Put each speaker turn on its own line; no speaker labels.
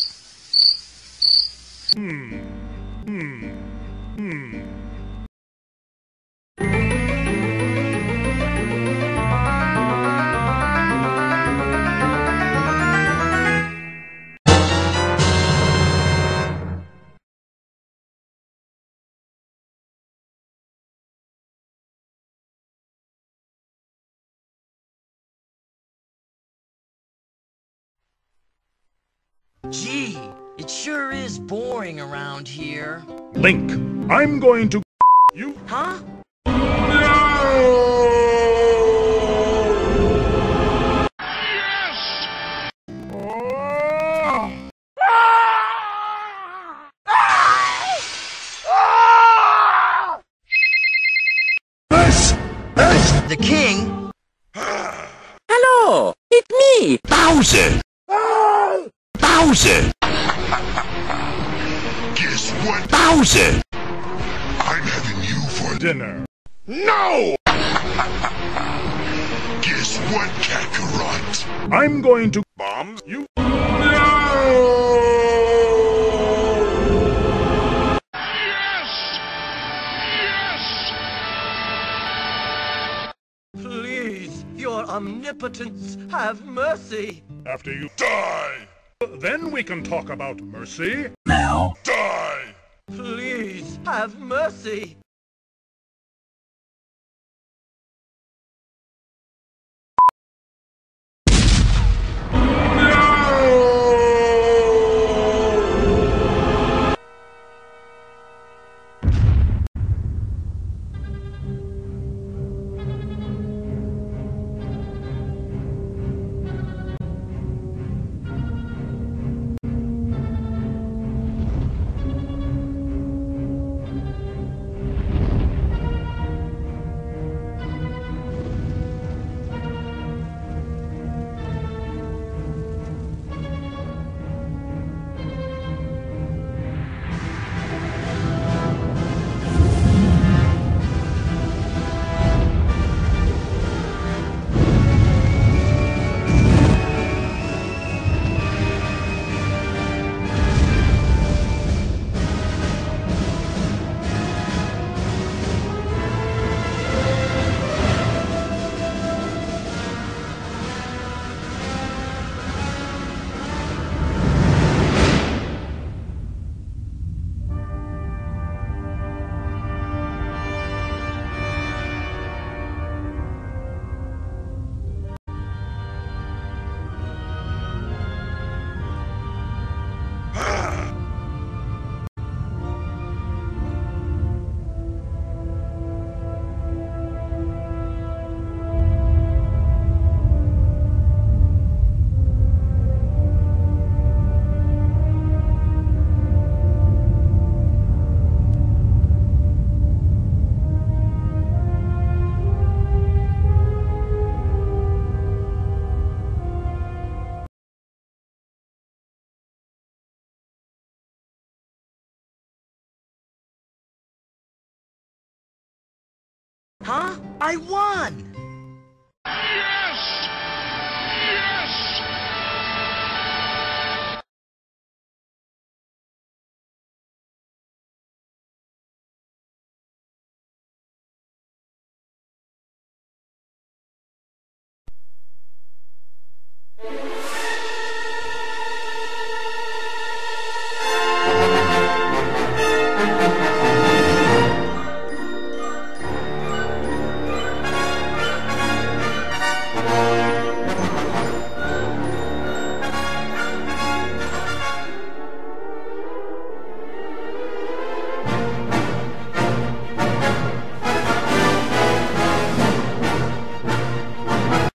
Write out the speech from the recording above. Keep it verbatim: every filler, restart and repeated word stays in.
Hmm. Hmm. Hmm.
Gee, it sure is boring around here.
Link, I'm going to you.
Huh?
This is
The king?
Hello, it's me,
Bowser! Bowser!
Guess what?
Bowser!
I'm having you for
dinner.
No! Guess what, Kakarot?
I'm going to bomb you.
Yes! Yes!
Please, your omnipotence, have mercy.
After you
Die!
then we can talk about mercy.
Now,
Die!
Please, have mercy. Huh? I won!
Yes!